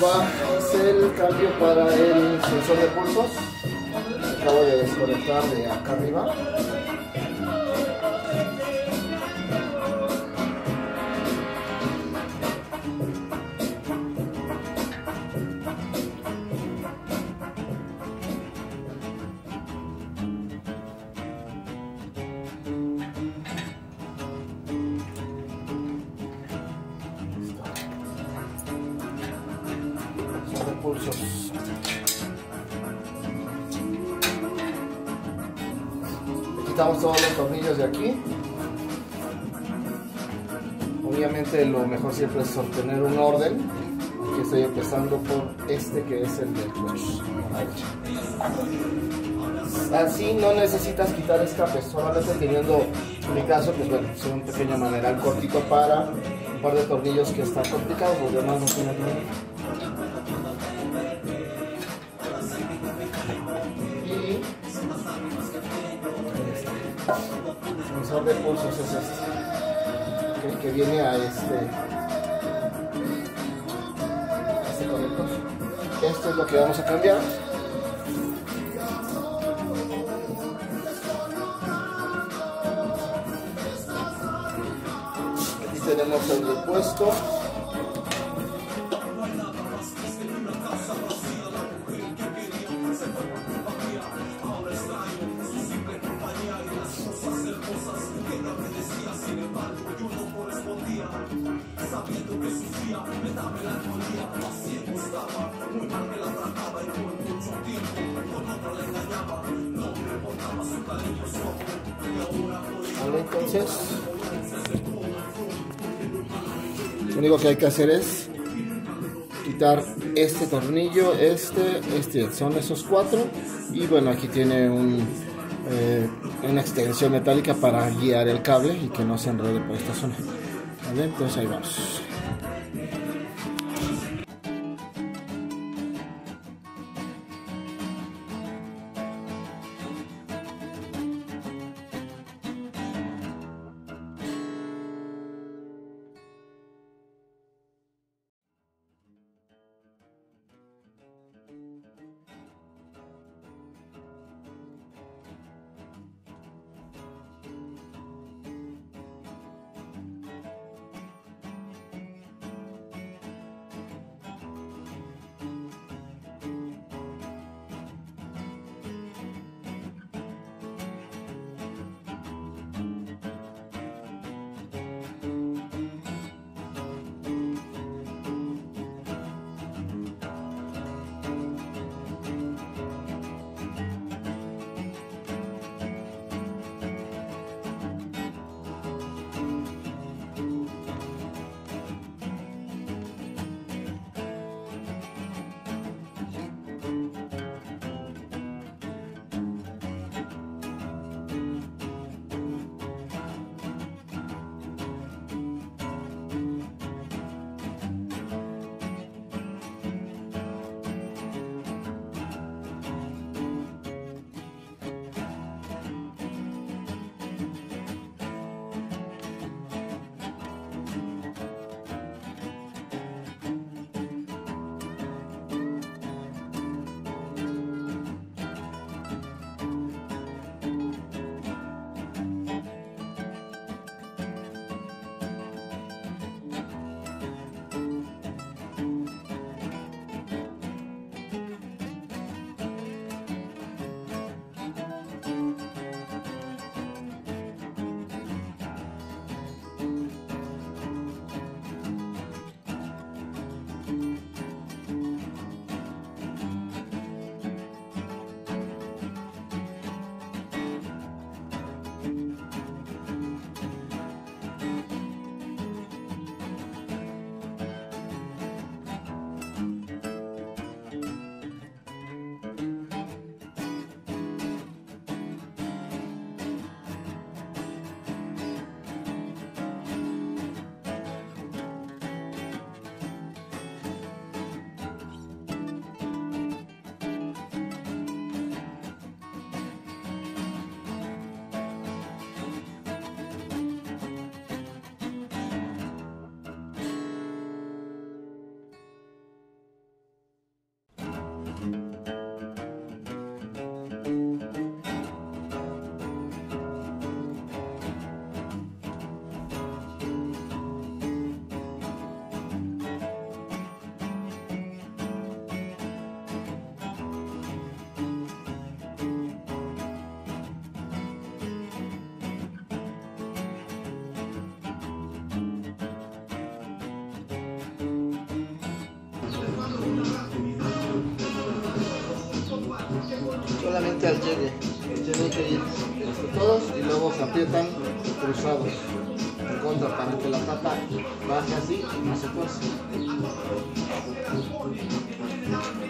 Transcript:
va es el cambio para el sensor de pulsos. Acabo de desconectar de acá arriba. Pulsos. Quitamos todos los tornillos de aquí. Obviamente lo mejor siempre es obtener un orden. Aquí estoy empezando por este que es el del clutch. Así no necesitas quitar escapes, solamente teniendo, en mi caso, pues bueno, es un pequeño maneral cortito para un par de tornillos que están complicados, los demás no tienen problema. El sensor de pulsos es este, que viene a este conector. Esto es lo que vamos a cambiar. Aquí tenemos el repuesto. Vale, entonces lo único que hay que hacer es quitar este tornillo, este, son esos cuatro, y bueno, aquí tiene una extensión metálica para guiar el cable y que no se enrede por esta zona. Vale, entonces ahí vamos. ahorita llegue. Tienen que ir todos y luego se aprietan cruzados en contra para que la tapa baje así y no se tuerce.